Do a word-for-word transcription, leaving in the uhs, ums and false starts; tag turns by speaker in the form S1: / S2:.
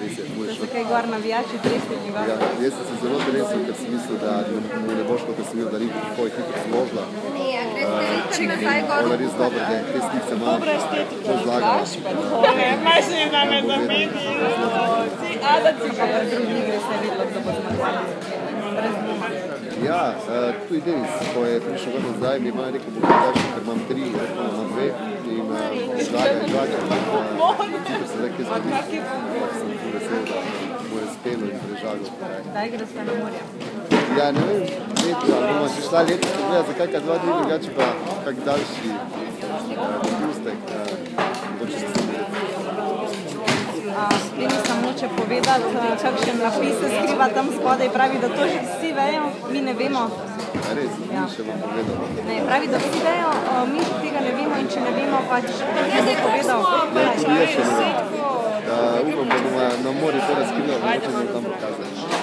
S1: res je, moj
S2: Da
S1: šok.
S2: se kaj gor navijači tresniki gor.
S1: Ja, jaz sem se zelo tresel, ker sem mislil, da mu ne boš, kot sem mislil, da ni tako hitro zložila. Ona res dobro, da te slice malo
S3: Dobra estetika,
S1: zlagala.
S3: znaš pa tole, imaš se da me zameni, ti adaci
S2: Pa pri drugi igri se je videlo, da bo zmagali. Brez dvoma.
S1: Ja, tudi Denis, ko je prišel ven nazaj, mi je malo rekel, bo daljši, ker imam tri, rekel imam dve in žaga in žaga. Čutil se nekaj zgodi, ampak sem tu vesel, da mu je spelo in prežagal.
S2: Kdaj greš pa na morje?
S1: Ja, ne vem, leto, bomo še šla letos pogledati za kakaj dva dni, drugače pa kak daljši dopustek.
S2: Meni sem moče povedati, kakšen napis se skriva tam spodaj, pravi, da to že vsi vejo, mi ne vemo.
S1: Res, ni še vam povedal.
S2: Ne, pravi, da vsi vejo, mi tega ne vemo in če ne vemo, pač ne bo povedal.
S1: Upam, da bomo na morju to razkrili, da bomo tam pokazali.